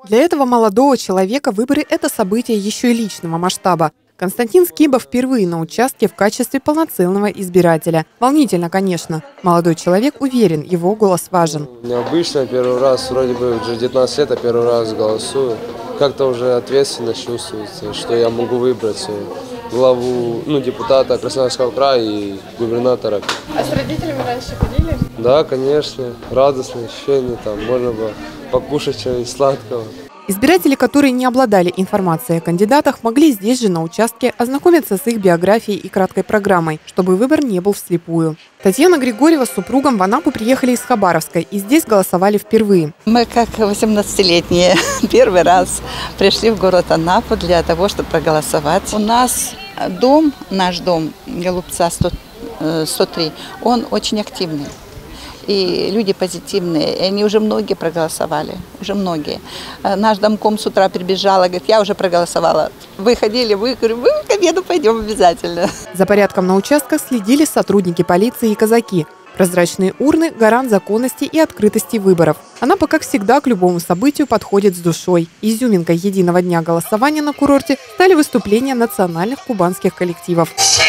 Для этого молодого человека выборы – это событие еще и личного масштаба. Константин Скибов впервые на участке в качестве полноценного избирателя. Волнительно, конечно. Молодой человек уверен, его голос важен. Необычно, первый раз, вроде бы уже 19 лет, а первый раз голосую. Как-то уже ответственность чувствуется, что я могу выбрать главу, депутата Красноярского края и губернатора. А с родителями раньше ходили? Да, конечно, радостное ощущение, там можно было покушать чего-нибудь сладкого. Избиратели, которые не обладали информацией о кандидатах, могли здесь же на участке ознакомиться с их биографией и краткой программой, чтобы выбор не был вслепую. Татьяна Григорьева с супругом в Анапу приехали из Хабаровска и здесь голосовали впервые. Мы, как 18-летние, первый раз пришли в город Анапу для того, чтобы проголосовать. У нас наш дом Голубца 103, он очень активный. И люди позитивные, и они уже многие проголосовали, уже многие. Наш домком с утра прибежала, говорит, я уже проголосовала. Вы ходили, говорю, мы к обеду пойдем обязательно. За порядком на участках следили сотрудники полиции и казаки. Прозрачные урны – гарант законности и открытости выборов. Анапа, как всегда, к любому событию подходит с душой. Изюминкой единого дня голосования на курорте стали выступления национальных кубанских коллективов.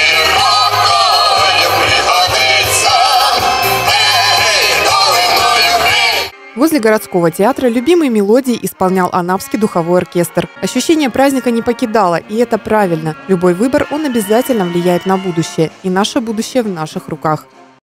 Возле городского театра любимые мелодии исполнял Анапский духовой оркестр. Ощущение праздника не покидало, и это правильно. Любой выбор, он обязательно влияет на будущее. И наше будущее в наших руках.